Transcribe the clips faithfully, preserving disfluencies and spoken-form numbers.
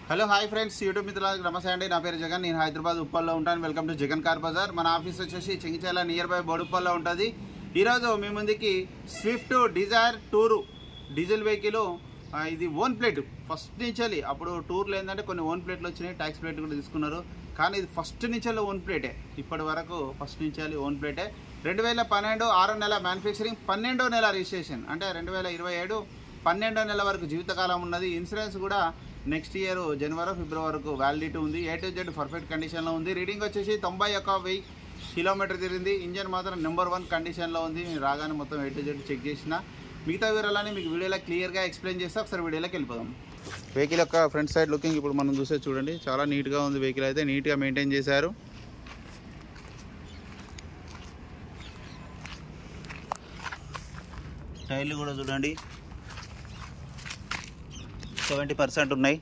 Hello hi friends, YouTube మిత్రులకు నమస్తే అండి. నా పేరు జగన్. నేను హైదరాబాద్ ఉప్పల్లో ఉంటాను. Welcome to Jagan car bazaar. మన ఆఫీస్ వచ్చేసి చెంగిచెర్ల నియర్ బై బోడుప్పల్లో ఉంటుంది. ఈరోజు మీ ముందుకి Swift Dzire tour diesel vehicle. ఇది ఓన్ ప్లేట్ ఫస్ట్ నుంచి. అప్పుడు టూర్లు ఏంటంటే కొన్ని ఓన్ ప్లేట్లు వచ్చినాయి, ట్యాక్స్ ప్లేట్ కూడా తీసుకున్నారు. కానీ ఇది ఫస్ట్ నుంచి ఓన్ ప్లేటే. ఇప్పటి వరకు ఫస్ట్ నుంచి ఓన్ ప్లేటే. రెండు వేల పన్నెండు ఆరో నెల మ్యానుఫ్యాక్చరింగ్, పన్నెండో నెల రిజిస్ట్రేషన్. అంటే రెండు వేల ఇరవై ఏడు పన్నెండో నెల వరకు జీవితకాలం ఉన్నది. ఇన్సూరెన్స్ కూడా నెక్స్ట్ ఇయర్ జనవరి ఫిబ్రవరి వరకు వ్యాలిడిటీ ఉంది. ఏ టు జెడ్ పర్ఫెక్ట్ కండిషన్లో ఉంది. రీడింగ్ వచ్చేసి తొంభై ఒక్క వెయ్యి కిలోమీటర్ తిరిగింది. ఇంజన్ మాత్రం నెంబర్ వన్ కండిషన్లో ఉంది. నేను రాగానే మొత్తం ఏ టు జెడ్ చెక్ చేసిన. మిగతా వివరాలని మీకు వీడియోలో క్లియర్గా ఎక్స్ప్లెయిన్ చేస్తే ఒకసారి వీడియోలోకి వెళ్ళిపోదాం. వెహికల్ యొక్క ఫ్రంట్ సైడ్ లుకింగ్ ఇప్పుడు మనం చూసే చూడండి. చాలా నీట్గా ఉంది. వెహికల్ అయితే నీట్గా మెయింటైన్ చేశారు. టైర్లు కూడా చూడండి, సెవెంటీ పర్సెంట్ ఉన్నాయి.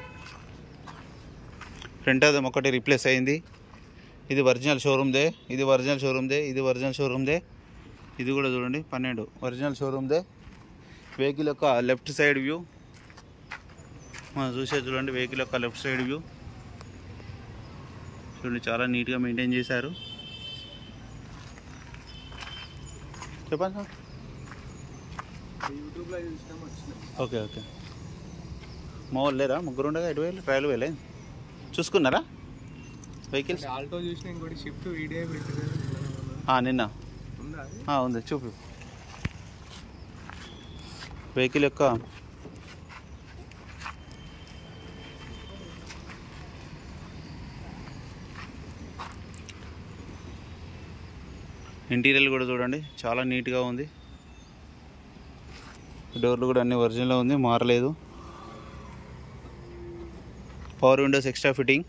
ఫ్రంట్ అదం ఒకటి రీప్లేస్ అయింది. ఇది ఒరిజినల్ షోరూమ్దే, ఇది ఒరిజినల్ షోరూమ్దే, ఇది ఒరిజినల్ షోరూమ్దే. ఇది కూడా చూడండి పన్నెండు ఒరిజినల్ షోరూమ్దే. వెహికల్ యొక్క లెఫ్ట్ సైడ్ వ్యూ మనం చూసే చూడండి. వెహికల్ యొక్క లెఫ్ట్ సైడ్ వ్యూ చూడండి, చాలా నీట్గా మెయింటైన్ చేశారు. చెప్పండి సార్. ఓకే ఓకే మా వాళ్ళు లేరా? ముగ్గురు ఉండగా ఎటు వేలు ట్రయల్ వేలే చూసుకున్నారా వెహికల్స్? ఆల్టో చూసిన ఇంకోటి షిఫ్ట్ వీడియో నిన్న ఉంది, చూపి. వెహికల్ యొక్క ఇంటీరియర్ కూడా చూడండి, చాలా నీట్గా ఉంది. డోర్లు కూడా అన్ని ఒరిజినల్గా ఉంది, మారలేదు. Power windows extra fitting.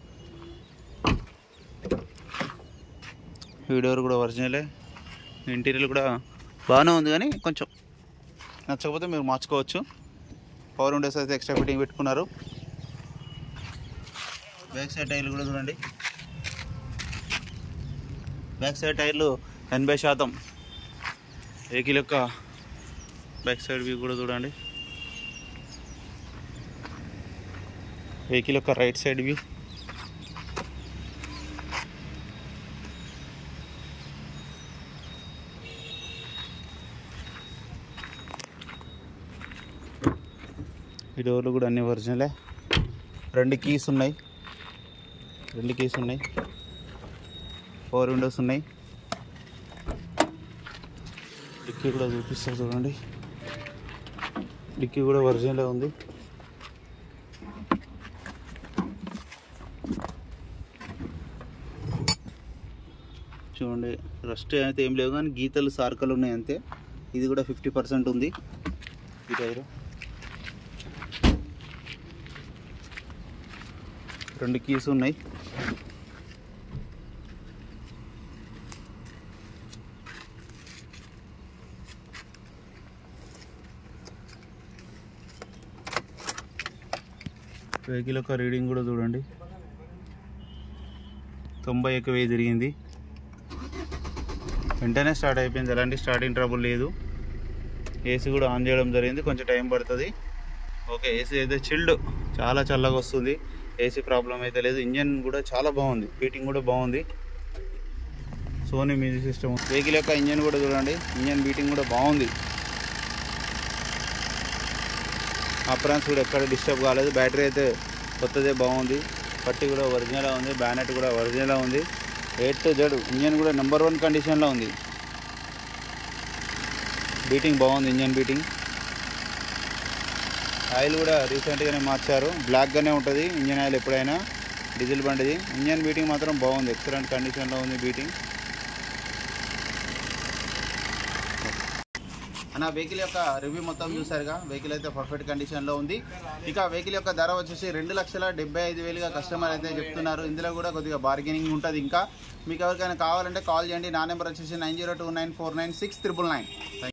ఈ డోర్ కూడా ఒరిజినలే. ఇంటీరియర్ కూడా బాగానే ఉంది, కానీ కొంచెం నచ్చకపోతే మీరు మార్చుకోవచ్చు. పవర్ విండోస్ అయితే ఎక్స్ట్రా ఫిట్టింగ్ పెట్టుకున్నారు. బ్యాక్ సైడ్ టైర్లు కూడా చూడండి. బ్యాక్ సైడ్ టైర్లు ఎనభై శాతం. వెహికల్ యొక్క బ్యాక్ సైడ్ వ్యూ కూడా చూడండి. వెహికల్ యొక్క రైట్ సైడ్ వ్యూ. ఈ డోర్లు కూడా అన్ని ఒరిజినలే. రెండు కీస్ ఉన్నాయి, రెండు కీస్ ఉన్నాయి. పవర్ విండోస్ ఉన్నాయి. డిక్కీ కూడా చూపిస్తారు చూడండి. డిక్కీ కూడా ఒరిజినలే ఉంది. చూడండి, రస్ట్ అయితే ఏం లేవు, కానీ గీతలు సార్కలు ఉన్నాయి అంతే. ఇది కూడా ఫిఫ్టీ పర్సెంట్ ఉంది ఈ టైరు. రెండు కీస్ ఉన్నాయి. వెహికల్ యొక్క రీడింగ్ కూడా చూడండి, తొంభై ఒక్క వెయ్యి తిరిగింది. వెంటనే స్టార్ట్ అయిపోయింది, ఎలాంటి స్టార్టింగ్ ట్రబుల్ లేదు. ఏసీ కూడా ఆన్ చేయడం జరిగింది, కొంచెం టైం పడుతుంది. ఓకే, ఏసీ అయితే చిల్డ్, చాలా చల్లగా వస్తుంది. ఏసీ ప్రాబ్లం అయితే లేదు. ఇంజన్ కూడా చాలా బాగుంది, బీటింగ్ కూడా బాగుంది. Sony music system. వెహికల్ యొక్క ఇంజన్ కూడా చూడండి, ఇంజన్ బీటింగ్ కూడా బాగుంది. అప్రాన్స్ కూడా ఎక్కడ డిస్టర్బ్ కాలేదు. బ్యాటరీ అయితే కొత్తదే బాగుంది. పట్టి కూడా ఒరిజినల్ ఉంది. బ్యానెట్ కూడా ఒరిజినల్ ఉంది. ఏ టు జెడ్ ఇంజన్ కూడా నెంబర్ వన్ కండిషన్లో ఉంది. బీటింగ్ బాగుంది, ఇంజన్ బీటింగ్. ఆయిల్ కూడా రీసెంట్గానే మార్చారు. బ్లాక్గానే ఉంటుంది ఇంజన్ ఆయిల్ ఎప్పుడైనా, డీజిల్ బండిది. ఇంజన్ బీటింగ్ మాత్రం బాగుంది, ఎక్సలెంట్ కండిషన్లో ఉంది బీటింగ్. అన్న వెహికల్ యొక్క రివ్యూ మొత్తం చూసారుగా. వెహికల్ అయితే పర్ఫెక్ట్ కండిషన్లో ఉంది. ఇక వెహికల్ యొక్క ధర వచ్చేసి రెండు లక్షల డెబ్బై ఐదు వేలుగా కస్టమర్ అయితే చెప్తున్నారు. ఇందులో కూడా కొద్దిగా బార్గెనింగ్ ఉంటుంది. ఇంకా మీకు ఎవరికైనా కావాలంటే కాల్ చేయండి. నా నెంబర్ వచ్చేసి nine zero two nine four nine six triple nine.